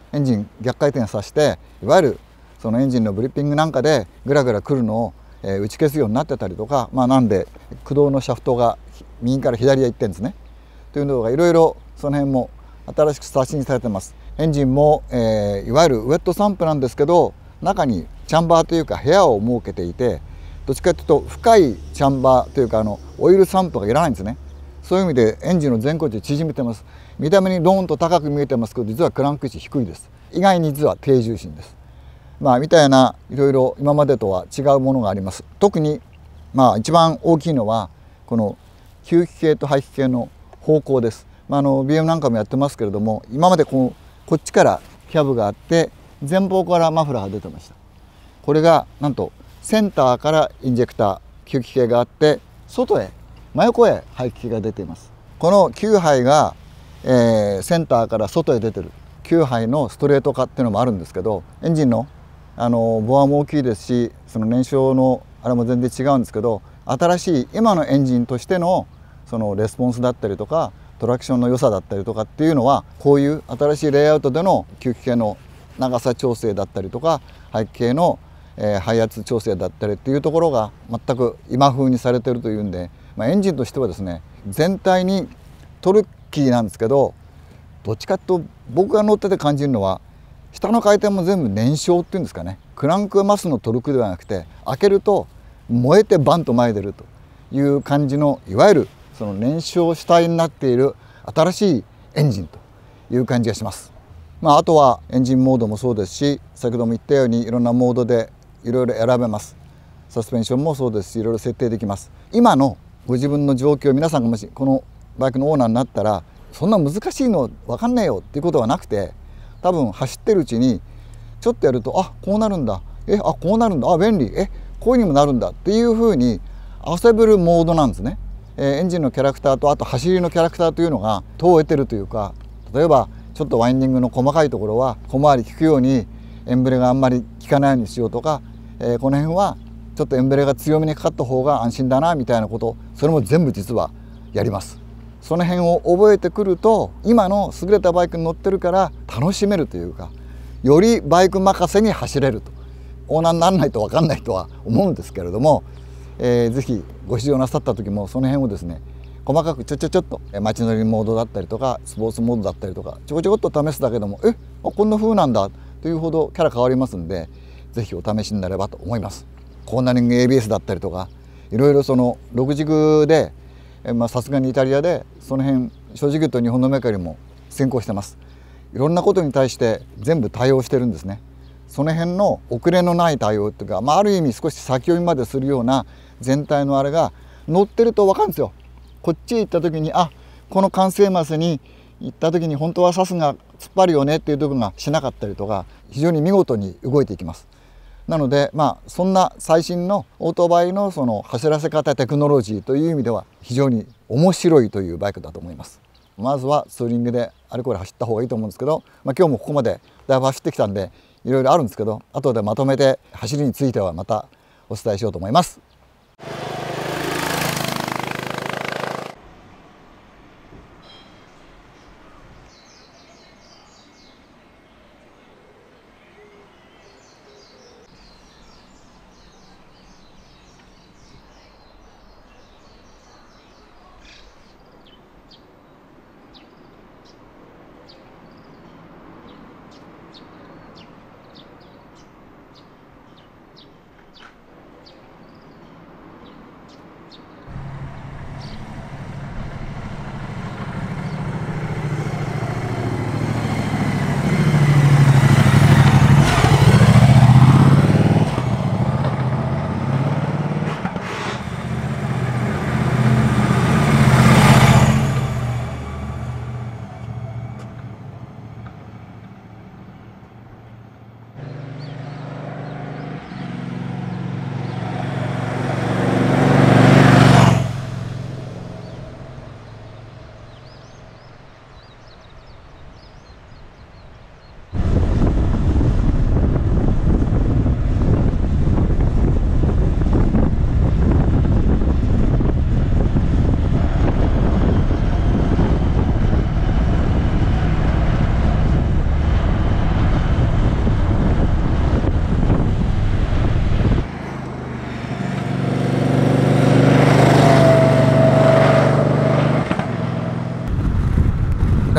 エンジン逆回転させて、いわゆるそのエンジンのブリッピングなんかでぐらぐら来るのを、えー、打ち消すようになってたりとか、まあ、なんで駆動のシャフトが右から左へ行ってるんですね。というのがいろいろその辺も新しく刷新されてます。エンジンも、えー、いわゆるウェットサンプなんですけど、中にチャンバーというか部屋を設けていて、どっちかというと深いチャンバーというかあのオイルサンプがいらないんですね。そういう意味でエンジンの全高値縮めてます。見た目にドーンと高く見えてますけど、実はクランク位置低いです。意外に実は低重心です。まあみたいないろいろ今までとは違うものがあります。特にまあ一番大きいのはこの吸気系と排気系の方向です。まあ、あの ビーエム なんかもやってますけれども、今までこうこっちからキャブがあって前方からマフラーが出てました。これがなんとセンターからインジェクター吸気系があって、外へ真横へ排気系が出ています。このきゅうはいが、えー、センターから外へ出てるきゅうはいのストレート化っていうのもあるんですけど、エンジンのあのボアも大きいですし、その燃焼のあれも全然違うんですけど、新しい今のエンジンとしてのそのレスポンスだったりとかトラクションの良さだったりとかっていうのは、こういう新しいレイアウトでの吸気系の長さ調整だったりとか排気系の、えー、排圧調整だったりっていうところが全く今風にされてるというんで、まあ、エンジンとしてはですね、全体にトルキーなんですけど、どっちかというと僕が乗ってて感じるのは下の回転も全部燃焼っていうんですかね。クランクマスのトルクではなくて、開けると燃えてバンと前に出るという感じの、いわゆるその燃焼主体になっている新しいエンジンという感じがします。まあ、あとはエンジンモードもそうですし、先ほども言ったようにいろんなモードでいろいろ選べます。サスペンションもそうですし、いろいろ設定できます。今のご自分の状況、皆さんがもしこのバイクのオーナーになったら、そんな難しいの分かんねえよっていうことはなくて、多分走ってるうちにちょっとやると、あ、こうなるんだ、え、あ、こうなるんだ、あ、便利、え、こういうにもなるんだっていうふうに遊べるモードなんですね。えー、エンジンのキャラクターとあと走りのキャラクターというのが問えてるというか、例えばちょっとワインディングの細かいところは小回り効くようにエンブレがあんまり効かないようにしようとか、えー、この辺はちょっとエンブレが強めにかかった方が安心だなみたいなこと、それも全部実はやります。その辺を覚えてくると、今の優れたバイクに乗ってるから楽しめるというか、よりバイク任せに走れると。オーナーにならないと分かんないとは思うんですけれども、えー、ぜひご試乗なさった時もその辺をですね、細かくちょちょちょっと街乗りモードだったりとかスポーツモードだったりとかちょこちょこっと試すだけでも、え、あ、こんな風なんだというほどキャラ変わりますんで、ぜひお試しになればと思います。コーナリング エービーエス だったりとか、いろいろそのろく軸でさすがにイタリアでその辺正直言うと日本のメーカーよりも先行してます。いろんなことに対して全部対応してるんですね。その辺の遅れのない対応っていうか、まあ、ある意味少し先読みまでするような全体のあれが乗ってると分かるんですよ。こっちへ行った時に、あ、この完成マスに行った時に本当はサスが突っ張るよねっていうところがしなかったりとか、非常に見事に動いていきます。なので、まあ、そんな最新のオートバイのその走らせ方テクノロジーという意味では非常に面白いというバイクだと思います。まずはツーリングであれこれ走った方がいいと思うんですけど、まあ、今日もここまでだいぶ走ってきたんでいろいろあるんですけど、後でまとめて走りについてはまたお伝えしようと思います。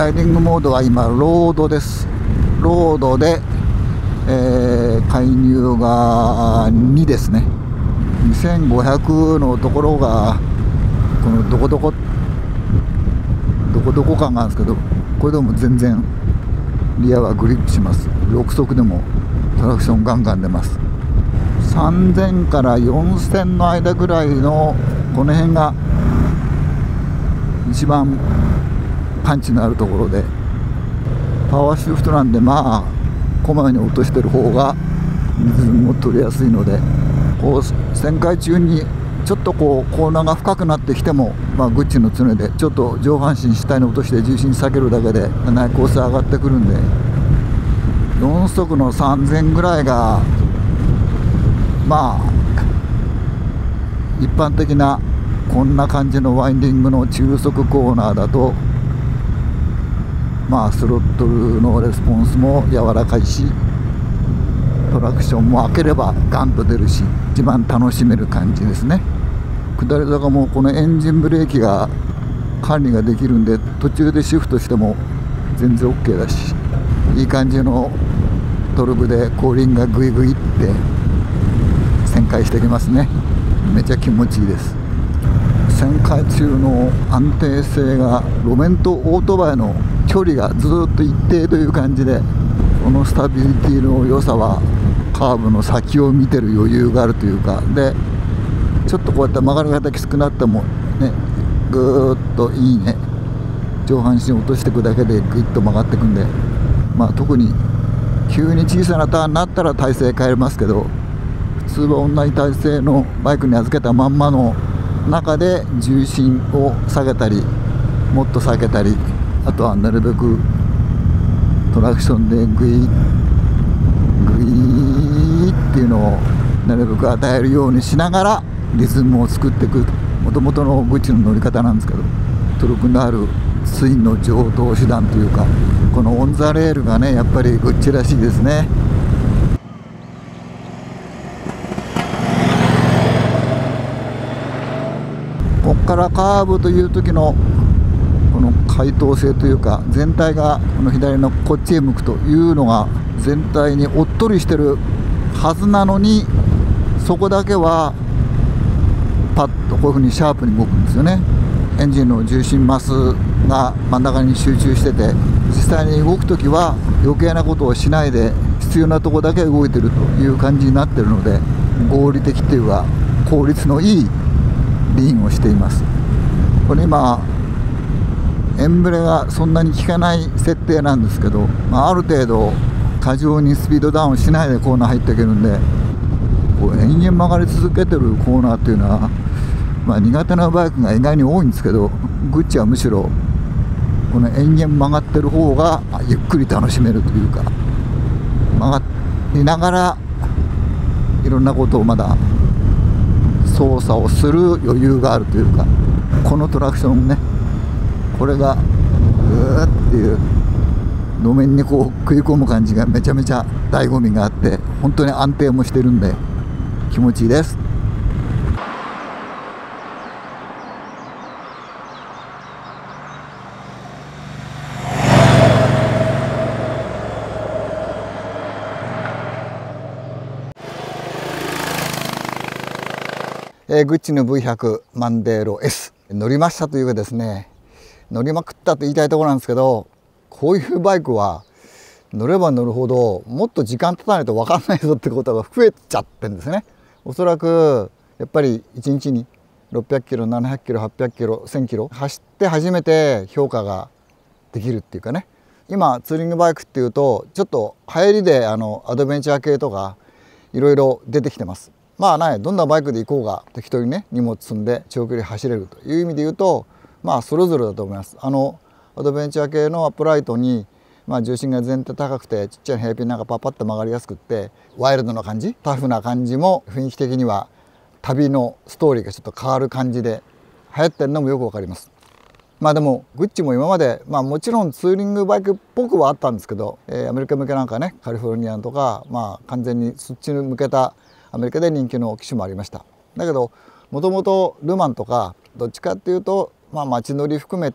ライディングモードは今ロードです。ロードで、えー、介入がにですね。にせんごひゃくのところがこのどこどこどこどこ感があるんですけど、これでも全然リアはグリップします。ろく速でもトラクションガンガン出ます。さんぜんからよんせんの間ぐらいのこの辺が一番パンチのあるところで、パワーシフトなんで、まあこまめに落としてる方がリズムも取りやすいので、こう旋回中にちょっとこうコーナーが深くなってきても、まあ、グッチの常でちょっと上半身下に落として重心下げるだけで内コース上がってくるんで、よん速のさんぜんぐらいがまあ一般的なこんな感じのワインディングの中速コーナーだと、まあスロットルのレスポンスも柔らかいし、トラクションも開ければガンと出るし、一番楽しめる感じですね。下り坂もこのエンジンブレーキが管理ができるんで、途中でシフトしても全然 OK だし、いい感じのトルクで後輪がグイグイって旋回してきますね。めちゃ気持ちいいです。旋回中の安定性が路面とオートバイの距離がずっと一定という感じで、このスタビリティの良さはカーブの先を見てる余裕があるというかで、ちょっとこうやって曲がり方きつくなってもね、ぐーっといいね、上半身落としていくだけでグイッと曲がっていくんで、まあ特に急に小さなターンになったら体勢変えますけど、普通は同じ体勢のバイクに預けたまんまの中で重心を下げたりもっと下げたり、あとはなるべくトラクションでグイグイっていうのをなるべく与えるようにしながらリズムを作っていく、もともとのグッチの乗り方なんですけど、トルクのあるツインの上等手段というか、このオンザレールがねやっぱりグッチらしいですね。ここからカーブという時のこの回答性というか、全体がこの左のこっちへ向くというのが全体におっとりしてるはずなのに、そこだけはパッとこういうふうにシャープに動くんですよね。エンジンの重心マスが真ん中に集中してて、実際に動くときは余計なことをしないで必要なとこだけ動いてるという感じになってるので、合理的っていうか効率のいいリーンをしています。これ今エンブレがそんなに効かない設定なんですけど、まあ、ある程度過剰にスピードダウンしないでコーナー入っていけるんで、こう延々曲がり続けてるコーナーっていうのは、まあ、苦手なバイクが意外に多いんですけど、グッチはむしろこの延々曲がってる方がゆっくり楽しめるというか、曲がりながらいろんなことをまだ操作をする余裕があるというか、このトラクションね、これがグーっていう路面にこう食い込む感じがめちゃめちゃ醍醐味があって、本当に安定もしてるんで気持ちいいです。えー、グッチの ブイひゃく マンデーロ エス 乗りましたというかですね、乗りまくったと言いたいところなんですけど、こういうバイクは乗れば乗るほどもっと時間経たないと分かんないぞってことが増えちゃってるんですね。おそらくやっぱりいちにちにろっぴゃくキロ、ななひゃくキロ、はっぴゃくキロ、せんキロ走って初めて評価ができるっていうかね。今ツーリングバイクっていうとちょっと流行りであのアドベンチャー系とかいろいろ出てきてます。まあね、どんなバイクで行こうが適当にね荷物積んで長距離走れるという意味で言うと、まあそれぞれだと思います。あのアドベンチャー系のアップライトに、まあ、重心が全体高くてちっちゃいヘアピンなんかパッパッと曲がりやすくってワイルドな感じ、タフな感じも雰囲気的には旅のストーリーがちょっと変わる感じで流行ってるのもよくわかります。まあでもグッチも今まで、まあ、もちろんツーリングバイクっぽくはあったんですけど、えー、アメリカ向けなんかねカリフォルニアンとか、まあ、完全にそっちに向けたアメリカで人気の機種もありました。だけどもともとルマンとかどっちかっていうと、まあ、街乗り含めた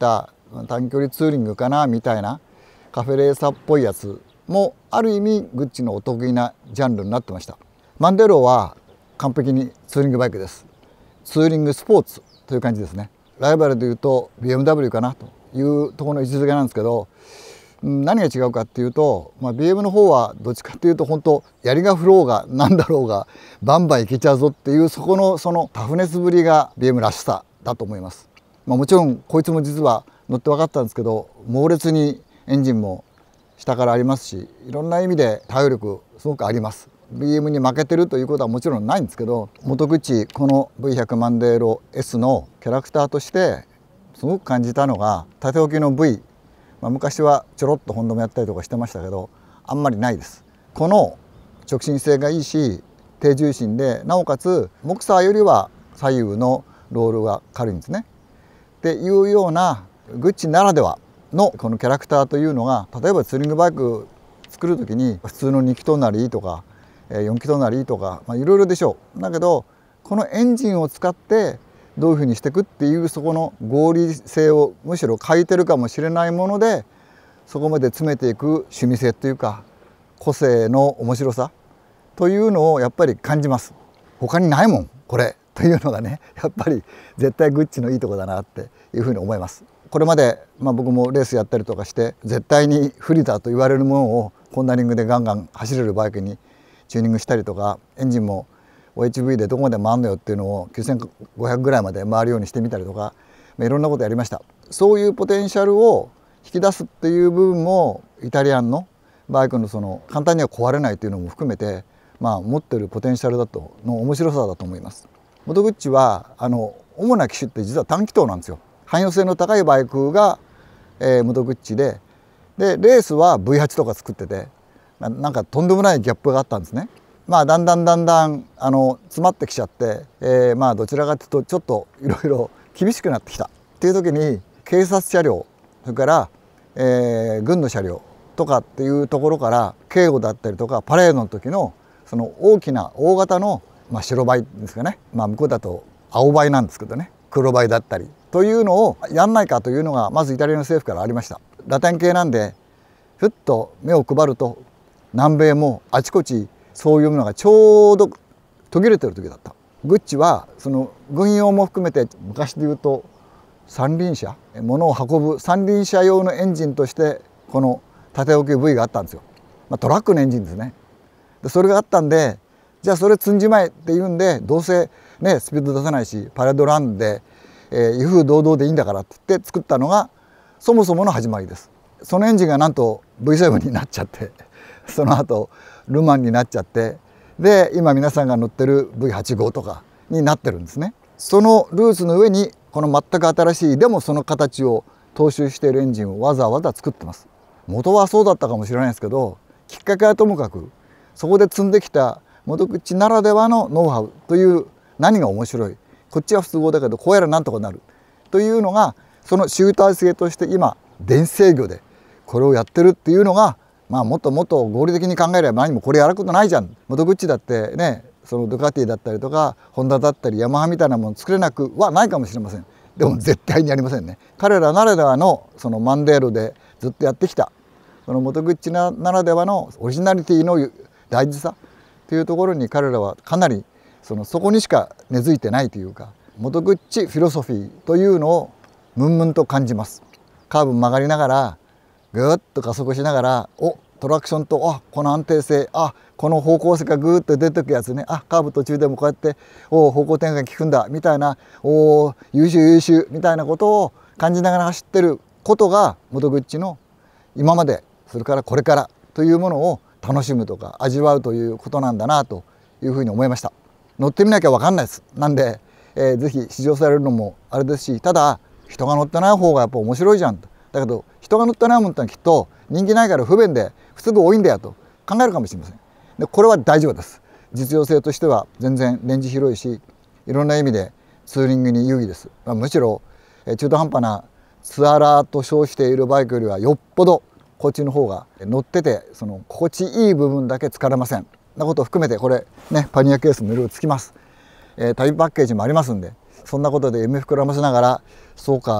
短距離ツーリングかなみたいなカフェレーサーっぽいやつもある意味グッチのお得意なジャンルになってました。マンデローは完璧にツーリングバイクです。ツーリングスポーツという感じですね。ライバルでいうと ビーエムダブリュー かなというところの位置づけなんですけど、何が違うかっていうと、まあ、ビーエム の方はどっちかっていうと本当槍が降ろうがなんだろうがバンバンいけちゃうぞっていうそこのそのタフネスぶりが ビーエム らしさだと思います。まあ、もちろんこいつも実は乗って分かったんですけど、猛烈にエンジンも下からありますし、いろんな意味で対応力すごくあります。ビーエム に負けてるということはもちろんないんですけど、モトグッチこの ブイひゃく マンデーロ エス のキャラクターとしてすごく感じたのが、縦置きの V、まあ、昔はちょろっとホンダもやったりとかしてましたけど、あんまりないです。この直進性がいいし低重心で、なおかつモクサーよりは左右のロールが軽いんですね。っていうようなグッチならではのこのキャラクターというのが、例えばツーリングバイク作る時に普通のに気筒ならいいとかよん気筒ならいいとか、まあ、いろいろでしょう。だけどこのエンジンを使ってどういうふうにしていくっていう、そこの合理性をむしろ欠いてるかもしれないもので、そこまで詰めていく趣味性というか個性の面白さというのをやっぱり感じます。他にないもんこれというのがね、やっぱり絶対グッチのいいとこだなっていうふうに思います。これまで、まあ、僕もレースやったりとかして絶対に不利だと言われるものをコンダリングでガンガン走れるバイクにチューニングしたりとか、エンジンも オーエイチブイ でどこまで回るのよっていうのをきゅうせんごひゃくぐらいまで回るようにしてみたりとか、まあ、いろんなことやりました。そういうポテンシャルを引き出すっていう部分もイタリアンのバイクのその簡単には壊れないというのも含めて、まあ、持ってるポテンシャルだとの面白さだと思います。モトグッチはあの主な機種って実は単気筒なんですよ。汎用性の高いバイクが、えー、モトグッチで、でレースは ブイはち とか作ってて、なんかとんでもないギャップがあったんですね。まあだんだんだんだんあの詰まってきちゃって、えー、まあどちらかというとちょっといろいろ厳しくなってきたっていう時に、警察車両それから、えー、軍の車両とかっていうところから警護だったりとかパレードの時のその大きな大型の、まあ、白バイですかね、まあ、向こうだと青バイなんですけどね、黒バイだったりというのをやんないかというのがまずイタリアの政府からありました。ラテン系なんでふっと目を配ると南米もあちこちそういうものがちょうど途切れてる時だった。グッチはその軍用も含めて昔で言うと三輪車、物を運ぶ三輪車用のエンジンとしてこの縦置き ブイ があったんですよ。まあ、トラックのエンジンですね。でそれがあったんで、じゃあそれ積んじまえっていうんで、どうせねスピード出さないしパレードランで、えー、威風堂々でいいんだからって言って作ったのがそもそもの始まりです。そのエンジンがなんと ブイセブン になっちゃって、その後ルマンになっちゃって、で今皆さんが乗ってる ブイはちじゅうご とかになってるんですね。そのルーツの上にこの全く新しいでもその形を踏襲しているエンジンをわざわざ作ってます。元はそうだったかもしれないですけど、きっかけはともかくそこで積んできたモトグッチならではのノウハウという、何が面白い、こっちは不都合だけどこうやらなんとかなるというのが、その集大成として今電制御でこれをやってるっていうのが、まあもっともっと合理的に考えれば何もこれやることないじゃん。モトグッチだってね、そのドカティだったりとかホンダだったりヤマハみたいなもの作れなくはないかもしれません。でも絶対にありませんね。彼らならではのそのマンデーロでずっとやってきたそのモトグッチならではのオリジナリティの大事さというところに、彼らはかなりそのそこにしか根付いてないというか、モトグッチフィロソフィーというのをムンムンと感じます。カーブ曲がりながらぐーっと加速しながら、おトラクションと、あこの安定性、あこの方向性がぐーっと出てくやつね、あカーブ途中でもこうやってお方向転換効くんだみたいな、お優秀優秀みたいなことを感じながら走ってることがモトグッチの今までそれからこれからというものを楽しむとか味わうということなんだなというふうに思いました。乗ってみなきゃ分かんないです。なんで、えー、ぜひ試乗されるのもあれですし、ただ人が乗ってない方がやっぱ面白いじゃんと。だけど人が乗ってないものってのはきっと人気ないから不便で不都合多いんだよと考えるかもしれません。でこれは大丈夫です。実用性としては全然レンジ広いし、いろんな意味でツーリングに有利です。まあ、むしろ中途半端なツアラーと称しているバイクよりはよっぽどこっちの方が乗っててその心地いい部分だけ疲れません。なことを含めてこれね、パニアケースもいろいろつきます。えー、旅パッケージもありますんで、そんなことで夢膨らませながら、そうか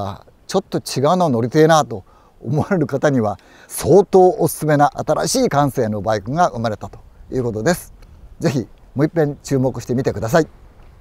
ちょっと違うの乗りてえなと思われる方には相当おすすめな新しい感性のバイクが生まれたということです。ぜひもう一遍注目してみてください。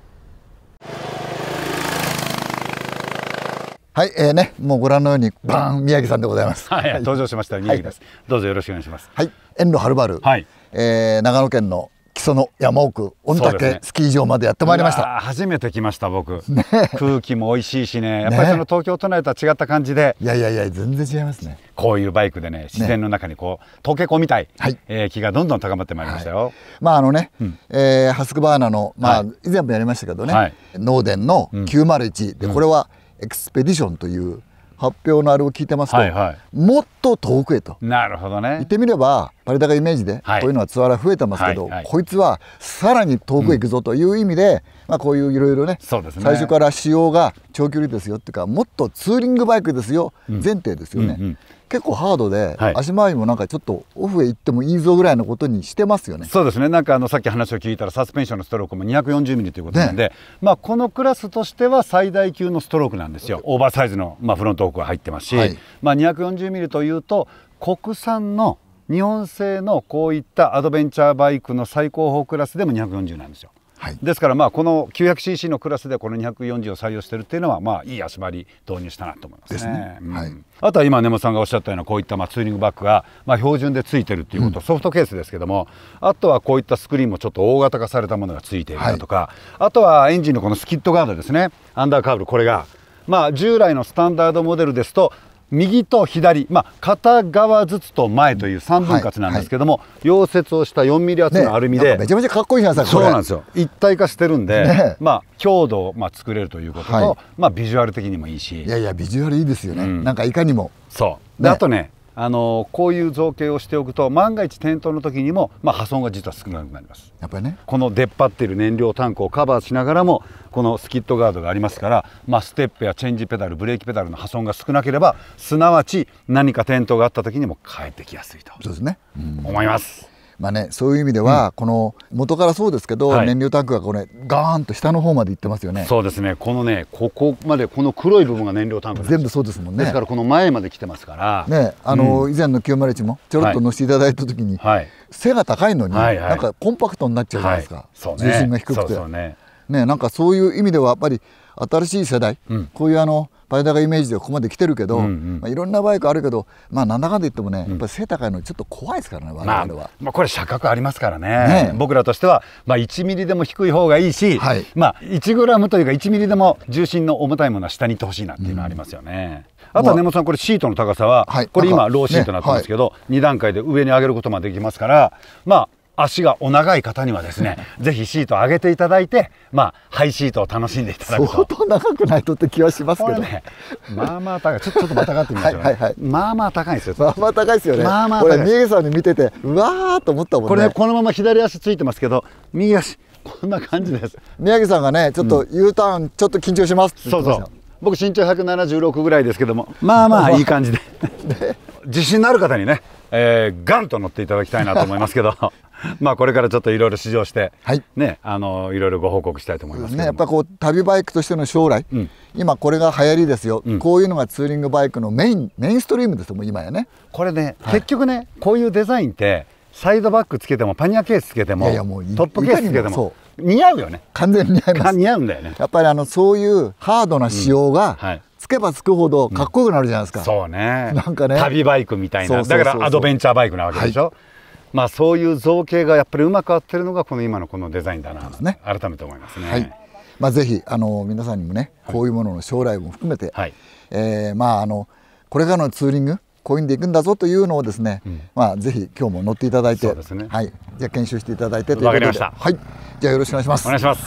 はい、えーね、もうご覧のようにバーン宮城さんでございます。 はい、はい、登場しました宮城です、はい、どうぞよろしくお願いします。 はい、遠路はるばる、はい、えー、長野県の木曽の山奥御嶽スキー場までやってまいりました。 初めて来ました僕、ね、空気も美味しいしね、やっぱりその東京都内とは違った感じで、 いやいやいや全然違いますね。 こういうバイクでね自然の中にこう溶け込みたい、はい、えー、気がどんどん高まってまいりましたよ。はい、まああのね、うん、えー、ハスクバーナの、まあ、はい、以前もやりましたけどね、はい、ノーデンのきゅうまるいち、うん、でこれはエクスペディションという発表のあれを聞いてますと、はい、はい、もっと遠くへと。 なるほどね。 言ってみればパリ高イメージでこういうのはツアーが増えてますけど、はいはい、こいつはさらに遠くへ行くぞという意味で、うん、まあこういういろいろね、そうですね、最初から仕様が長距離ですよっていうか、もっとツーリングバイクですよ、うん、前提ですよね。うんうん、結構ハードで、はい、足回りもなんかちょっとオフへ行ってもいいぞぐらいのことにしてますよね。 そうですね。なんかあのさっき話を聞いたらサスペンションのストロークもにひゃくよんじゅうミリということなんで、ね、まあこのクラスとしては最大級のストロークなんですよ。オーバーサイズの、まあ、フロントオークが入ってますし、はい、まあにひゃくよんじゅうミリというと国産の日本製のこういったアドベンチャーバイクの最高峰クラスでもにひゃくよんじゅうなんですよ。はい、ですからまあこの きゅうひゃくシーシー のクラスでこのにひゃくよんじゅうを採用しているっていうのはまあいい足回り導入したなと思いますね。ですね。うん、はい、あとは今根本さんがおっしゃったようなこういったまあツーリングバッグがまあ標準でついてるっていうこと、うん、ソフトケースですけども、あとはこういったスクリーンもちょっと大型化されたものがついているだとか、はい、あとはエンジンのこのスキッドガードですね、アンダーカーブル、これがまあ従来のスタンダードモデルですと右と左、まあ、片側ずつと前というさんぶん割なんですけども、はいはい、溶接をしたよんミリ厚のアルミで、 ね、めちゃめちゃかっこいいじゃないですか。 そうなんですよ。一体化してるんで、ね、まあ強度をまあ作れるということと、はい、まあビジュアル的にもいいし、 いやいやビジュアルいいですよね、うん、なんかいかにも。 そうで、ね、あとね、あのこういう造形をしておくと万が一転倒の時にも、まあ、破損が実は少なくなります。 やっぱりね、 この出っ張っている燃料タンクをカバーしながらもこのスキッドガードがありますから、まあ、ステップやチェンジペダル、ブレーキペダルの破損が少なければ、すなわち何か転倒があった時にも帰ってきやすいと、そうですね、思います。 まあね、そういう意味では、うん、この元からそうですけど、はい、燃料タンクがこれガーンと下の方まで行ってますよね。 そうですね。このね、ここまでこの黒い部分が燃料タンクです。 全部そうですもんね。 ですからこの前まで来てますからね、あの、うん、以前のきゅうまるいちもちょろっと乗せていただいた時に、はい、背が高いのに、はいはい、なんかコンパクトになっちゃうじゃないですか、はいね、重心が低くて、そうそうね、ね、なんかそういう意味ではやっぱり新しい世代、うん、こういうあのパリ高イメージでここまで来てるけど、うんうん、まあ、いろんなバイクあるけど、まあ、なんだかんだ言ってもね、やっぱり背高いのちょっと怖いですからね、我々は。まあ、 まあこれ車格ありますからね、ね、僕らとしては、まあ、いちミリでも低い方がいいし、はい、まあ、いちグラムというかいちミリでも重心の重たいものは下に行ってほしいなっていうのはありますよね。うん、あとは根本さん、これシートの高さは、はい、これ今ローシートになってますけど、ね、はい、に段階で上に上げることもできますから、まあ足がお長い方にはですねぜひシートを上げていただいて、まあ、ハイシートを楽しんでいただくと。 相当長くないとって気はしますけどね。 まあまあ高い。ちょっとちょっとまたがってみましょうね。はいはいはい、まあまあ高いんですよ。 まあまあ高いですよね。まあまあ高いです。これ三重さんに見ててうわーと思ったもんね。 これこのまま左足ついてますけど右足こんな感じです。 宮城さんがねちょっと U ターンちょっと緊張しますって言ってました。 そうそう。僕身長ひゃくななじゅうろくぐらいですけども、まあまあいい感じで自信のある方にね、えー、ガンと乗っていただきたいなと思いますけどまあこれからちょっといろいろ試乗して、はい、ね、あのいろいろご報告したいと思いますけども、ね、 やっぱこう旅バイクとしての将来、うん、今これが流行りですよ、うん、こういうのがツーリングバイクのメインメインストリームですもん今やね。 これね、はい、結局ねこういうデザインってサイドバッグつけてもパニアケースつけてもトップケースつけても似合うよね。 完全に似合います。 似合うんだよね。 やっぱりあのそういうハードな仕様が、うん、はい、つけばつくほどかっこよくなるじゃないですか。うん、そうね。なんかね、 旅バイクみたいな、だからアドベンチャーバイクなわけでしょ。はい、まあそういう造形がやっぱりうまく合ってるのがこの今のこのデザインだなと、ね、改めて思いますね。はい、 まあぜひあの皆さんにもね、こういうものの将来も含めて、はい、えー、まああのこれからのツーリングこういうんでいくんだぞというのをですね、うん、まあぜひ今日も乗っていただいて、そうですね、はい、じゃあ研修していただいてということで、わかりました。はい、じゃあよろしくお願いします。 お願いします。 はい。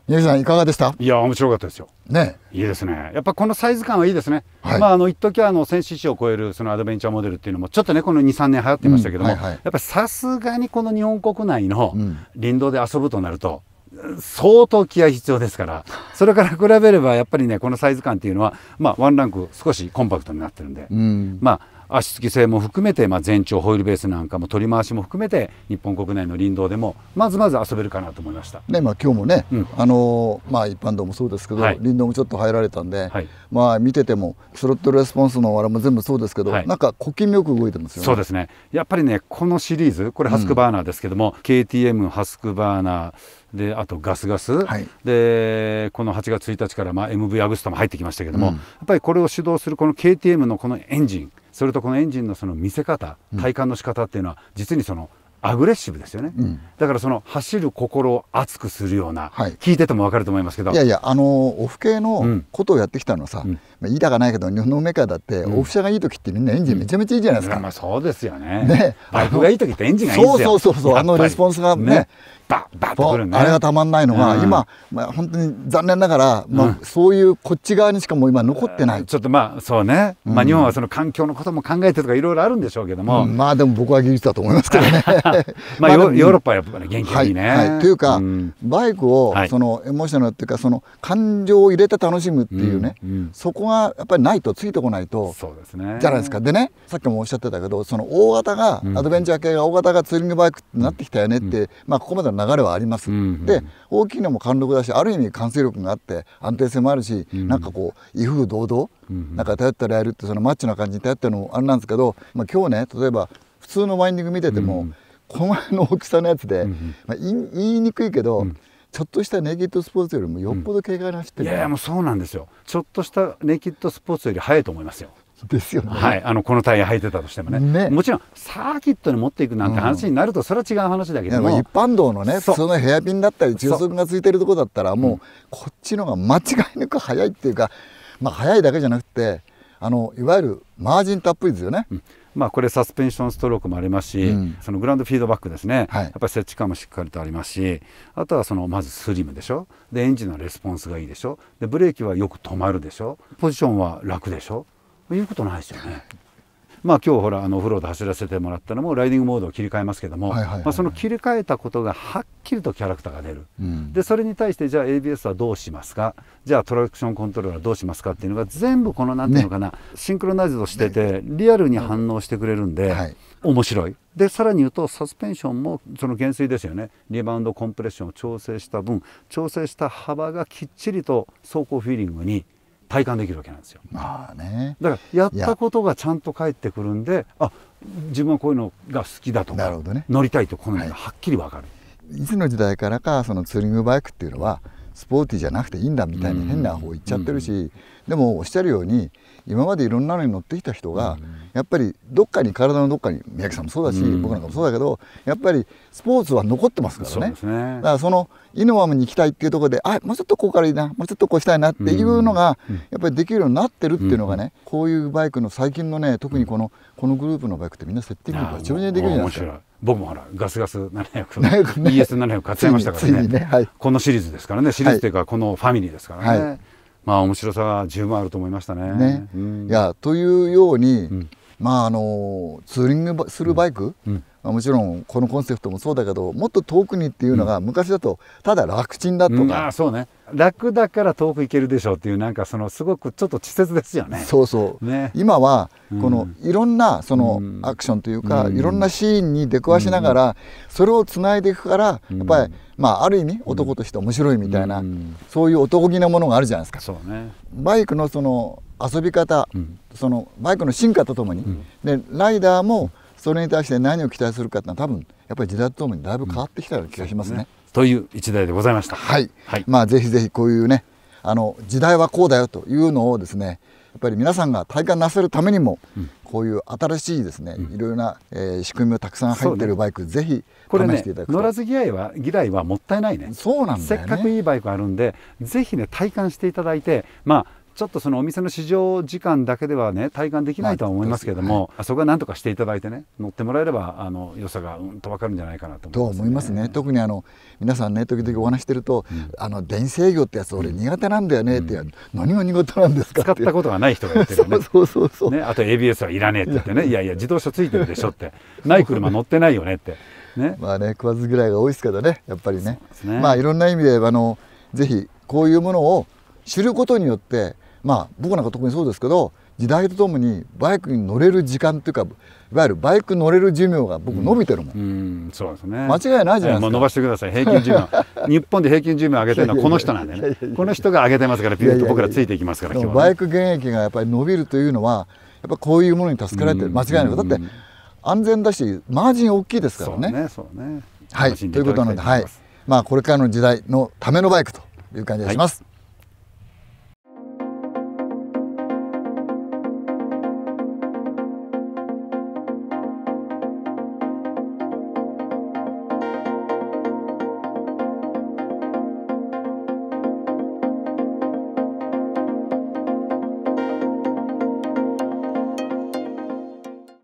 宮城さんいかがでした？ いや面白かったですよ。ね、いいですね。やっぱこのサイズ感はいいですね。はい、まああの一時はあの せんシーシー を超えるそのアドベンチャーモデルっていうのもちょっとねこのにさんねん流行ってましたけども、うんはいはい、やっぱりさすがにこの日本国内の林道で遊ぶとなると、相当気合い必要ですから、それから比べればやっぱりねこのサイズ感っていうのはまあワンランク少しコンパクトになってるんで、うん、まあ足つき性も含めて、まあ、全長ホイールベースなんかも取り回しも含めて日本国内の林道でもまずまず遊べるかなと思いました。 ねまあ、今日もね、うん、あのー、まあ、一般道もそうですけど、はい、林道もちょっと入られたんで、はい、まあ見ててもスロットレスポンスのあれも全部そうですけど、はい、なんか小気味よく動いてますよね。 そうですね。やっぱりねこのシリーズこれハスクバーナーですけども、うん、ケーティーエム ハスクバーナーであとガスガス、はい、でこのはちがつついたちからまあ エムブイ アグスタも入ってきましたけども、うん、やっぱりこれを主導するこの ケーティーエム のこのエンジン、それとこのエンジンのその見せ方、体感の仕方っていうのは実にそのアグレッシブですよね、うん、だからその走る心を熱くするような、はい、聞いてても分かると思いますけど、 いやいやあのオフ系のことをやってきたのはさ、うん、まあ、いいだかないけど日本のメーカーだって、うん、オフ車がいい時ってみんなエンジンめちゃめちゃいいじゃないですか、 うん、まあそうですよね。ね、バイクがいい時ってエンジンがいいんですよ。 そうそうそうそう、あのレスポンスがね、ねバッバッとくるね、 あれがたまんないのが、うん、今、まあ、本当に残念ながら、まあうん、そういうこっち側にしかもう今残ってない。 ちょっとまあそうね、うん、まあ日本はその環境のことも考えてとかいろいろあるんでしょうけども、 うん、まあでも僕は技術だと思いますけどねまあヨーロッパはやっぱり元気がいいね、 はいはい、というか、うん、バイクをそのエモーショナルっていうかその感情を入れて楽しむっていうね、うんうん、そこがやっぱりないとついてこないとそうですねじゃないですか。でね、さっきもおっしゃってたけどその大型が、うん、アドベンチャー系が大型がツーリングバイクってなってきたよねって、うん、まあここまでの流れはあります、うん、で大きいのも貫禄だしある意味完成力があって安定性もあるし、うん、なんかこう威風堂々、うん、なんか頼ったらやるってそのマッチな感じに頼ってるのもあれなんですけど、まあ、今日ね例えば普通のワインディング見てても、うん、この辺の大きさのやつで、うん、まあ、言い、言いにくいけど、うん、ちょっとしたネイキッドスポーツよりもよっぽど軽快に走ってる、 うん、いやいやもうそうなんですよ。ちょっとしたネイキッドスポーツより速いと思いますよ。 ですよね。 はい、あのこのタイヤ履いてたとしても ね, ねもちろんサーキットに持っていくなんて話になるとそれは違う話だけども、うん、一般道のね普通のヘアピンだったり中足がついてるとこだったらもう、うん、こっちのが間違いなく速いっていうか、まあ速いだけじゃなくてあのいわゆるマージンたっぷりですよね、うん、 まあこれサスペンションストロークもありますし、うん、そのグラウンドフィードバックですね、はい、やっぱり接地感もしっかりとありますし、あとはそのまずスリムでしょ、でエンジンのレスポンスがいいでしょ、でブレーキはよく止まるでしょ、ポジションは楽でしょ、いうことないですよね。まあ今日ほらあのオフロード走らせてもらったのもライディングモードを切り替えますけども、その切り替えたことがはっきりとキャラクターが出る、うん、でそれに対してじゃあ エービーエス はどうしますか、じゃあトラクションコントロールはどうしますかっていうのが全部このなんていうのかな、ね、シンクロナイズドしててリアルに反応してくれるんで、はい、面白い。でさらに言うとサスペンションもその減衰ですよね、リバウンドコンプレッションを調整した分調整した幅がきっちりと走行フィーリングに体感できるわけなんですよ。 まあね、 だからやったことがちゃんと返ってくるんで、あ自分はこういうのが好きだとか、ね、乗りたいとこのようがはっきり分かる、 はい、いつの時代からかそのツーリングバイクっていうのはスポーティーじゃなくていいんだみたいに変な方言っちゃってるし、うんうん、でもおっしゃるように今までいろんなのに乗ってきた人が、うん、やっぱりどっかに体のどっかに宮城さんもそうだし、うん、僕なんかもそうだけどやっぱりスポーツは残ってますからね。そうですね。だからそのイノワムに行きたいっていうところであもうちょっとこうからいいなもうちょっとこうしたいなっていうのが、うん、やっぱりできるようになってるっていうのがね、うん、こういうバイクの最近のね特にこのこのグループのバイクってみんなセッティングが上手にできるじゃないですか。 僕もほらガスガスななひゃく イーエスななひゃく 買っちゃいましたからね、ね、はい、このシリーズですからね、シリーズというかこのファミリーですからね、はい、まあ面白さが十分あると思いました ね, ね、うん、いやというように、うん、まああのツーリングするバイク、うんうん、まあ、もちろんこのコンセプトもそうだけどもっと遠くにっていうのが昔だとただ楽ちんだとか、うん、あそうね、楽だから遠く行けるでしょうっていうなんかそのすごくちょっと稚拙ですよね。 そうそう、ね、今はこのいろんなそのアクションというか、うん、いろんなシーンに出くわしながらそれをつないでいくからやっぱり、まあ、ある意味男として面白いみたいな、うん、そういう男気なものがあるじゃないですか。 そうね、 バイクのその遊び方、うん、そのバイクの進化とともに、うん、でライダーもそれに対して何を期待するかってのは多分やっぱり時代とともにだいぶ変わってきたような気がしますね。うん、 という一台でございました。 はい、はい、まあぜひぜひこういうねあの時代はこうだよというのをですねやっぱり皆さんが体感なさるためにも、うん、こういう新しいですね、うん、いろいろな、えー、仕組みをたくさん入っているバイク、ね、ぜひ試していただくと、 乗らず嫌いは嫌いはもったいないね。 そうなんだよね。 せっかくいいバイクあるんでぜひね体感していただいて、まあちょっとそのお店の試乗時間だけではね体感できないとは思いますけども、はい、そこは何とかしていただいてね乗ってもらえればあの良さがうんと分かるんじゃないかなと思いますね。と思いますね。 特にあの皆さんね時々お話してると、うん、あの電子制御ってやつ俺苦手なんだよねって、うん、何が苦手なんですかって使ったことがない人が言ってるよね。 そうそうそう、 ね、あと エービーエス はいらねえって言ってねいやいや自動車ついてるでしょってない車乗ってないよねってね。 まあね食わず嫌いが多いですけどねやっぱり ね, ねまあいろんな意味であのぜひこういうものを知ることによってまあ僕なんか特にそうですけど時代とともにバイクに乗れる時間というかいわゆるバイク乗れる寿命が僕伸びてるもん、うん、うんそうですね、間違いないじゃないですか。 もう伸ばしてください平均寿命日本で平均寿命上げてるのはこの人なんでねこの人が上げてますからピュッと僕らついていきますから。今日はね、 バイク現役がやっぱり伸びるというのはやっぱこういうものに助けられてる、間違いない。だって安全だしマージン大きいですからね。 そうねそうね。 はいということなので、はいまあこれからの時代のためのバイクという感じがします。はい。